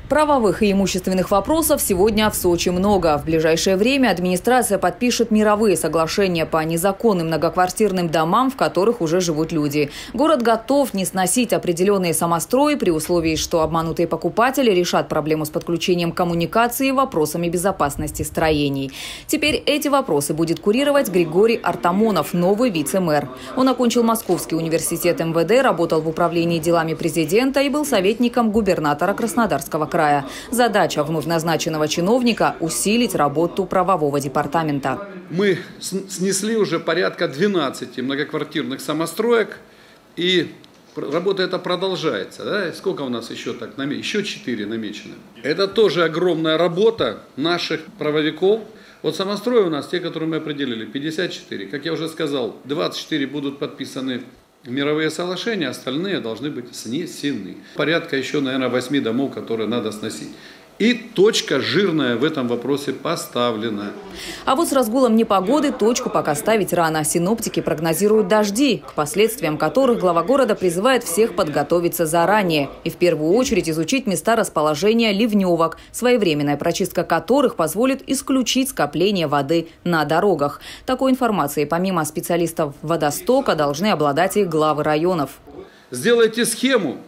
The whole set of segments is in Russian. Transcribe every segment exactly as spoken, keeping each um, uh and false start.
Правовых и имущественных вопросов сегодня в Сочи много. В ближайшее время администрация подпишет мировые соглашения по незаконным многоквартирным домам, в которых уже живут люди. Город готов не сносить определенные самострои при условии, что обманутые покупатели решат проблему с подключением коммуникации и вопросами безопасности строений. Теперь эти вопросы будет курировать Григорий Артамонов, новый вице-мэр. Он окончил Московский университет эм вэ дэ, работал в управлении делами президента и был советником губернатора Краснодарского края. Задача вновь назначенного чиновника – усилить работу правового департамента. Мы снесли уже порядка двенадцати многоквартирных самостроек, и работа эта продолжается. Да? Сколько у нас еще так намечено? Еще четыре намечено. Это тоже огромная работа наших правовиков. Вот самострои у нас, те, которые мы определили, пятьдесят четыре. Как я уже сказал, двадцать четыре будут подписаны мировые соглашения, остальные должны быть снесены. Порядка еще, наверное, восьми домов, которые надо сносить. И точка жирная в этом вопросе поставлена. А вот с разгулом непогоды точку пока ставить рано. Синоптики прогнозируют дожди, к последствиям которых глава города призывает всех подготовиться заранее. И в первую очередь изучить места расположения ливневок, своевременная прочистка которых позволит исключить скопление воды на дорогах. Такой информацией помимо специалистов водостока должны обладать и главы районов. Сделайте схему,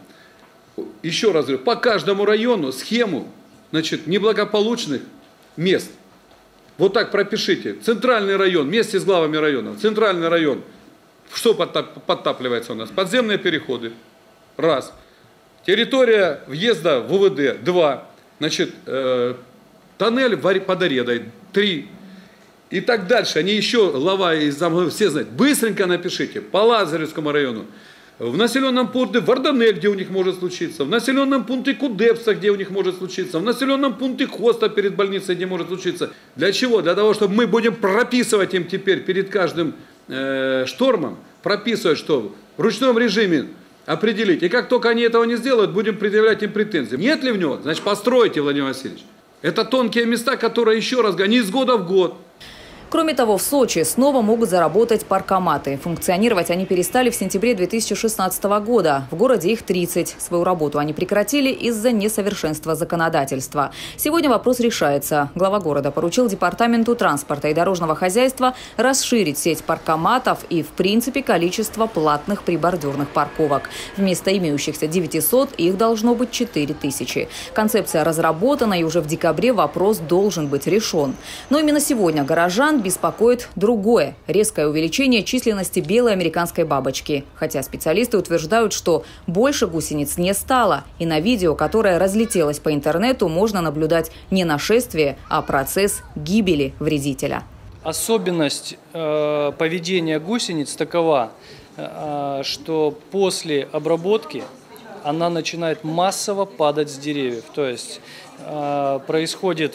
еще раз говорю, по каждому району схему, значит, неблагополучных мест. Вот так пропишите. Центральный район, вместе с главами районов. Центральный район. Что подтапливается у нас? Подземные переходы. Раз. Территория въезда в у вэ дэ. Два. Значит, э, тоннель под Оредой. Три. И так дальше. Они еще, глава и зам, все знают. Быстренько напишите. По Лазаревскому району. В населенном пункте Вардане, где у них может случиться, в населенном пункте Кудепса, где у них может случиться, в населенном пункте Хоста перед больницей, где может случиться. Для чего? Для того, чтобы мы будем прописывать им теперь перед каждым э, штормом, прописывать, что в ручном режиме определить. И как только они этого не сделают, будем предъявлять им претензии. Нет ли в него? Значит, постройте, Владимир Васильевич. Это тонкие места, которые, еще раз говорю, не из года в год. Кроме того, в Сочи снова могут заработать паркоматы. Функционировать они перестали в сентябре две тысячи шестнадцатого года. В городе их тридцать. Свою работу они прекратили из-за несовершенства законодательства. Сегодня вопрос решается. Глава города поручил Департаменту транспорта и дорожного хозяйства расширить сеть паркоматов и, в принципе, количество платных прибордюрных парковок. Вместо имеющихся девятисот их должно быть четыре тысячи. Концепция разработана, и уже в декабре вопрос должен быть решен. Но именно сегодня горожан беспокоит другое – резкое увеличение численности белой американской бабочки. Хотя специалисты утверждают, что больше гусениц не стало. И на видео, которое разлетелось по интернету, можно наблюдать не нашествие, а процесс гибели вредителя. Особенность э, поведения гусениц такова, э, что после обработки она начинает массово падать с деревьев. То есть э, происходит...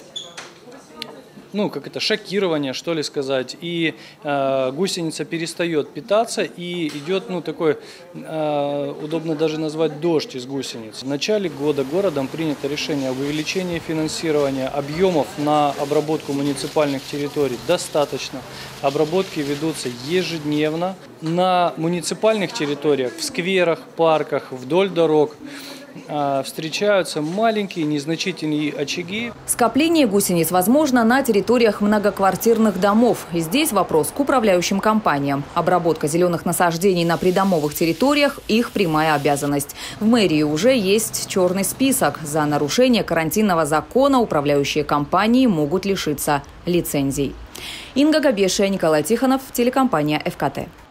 ну, как это, шокирование, что ли сказать, и э, гусеница перестает питаться, и идет, ну, такой, э, удобно даже назвать, дождь из гусениц. В начале года городом принято решение об увеличении финансирования объемов на обработку муниципальных территорий достаточно. Обработки ведутся ежедневно на муниципальных территориях, в скверах, парках, вдоль дорог. Встречаются маленькие незначительные очаги. Скопление гусениц возможно на территориях многоквартирных домов. И здесь вопрос к управляющим компаниям. Обработка зеленых насаждений на придомовых территориях – их прямая обязанность. В мэрии уже есть черный список. За нарушение карантинного закона управляющие компании могут лишиться лицензий. Инга Габешия, Николай Тихонов, телекомпания эф ка тэ.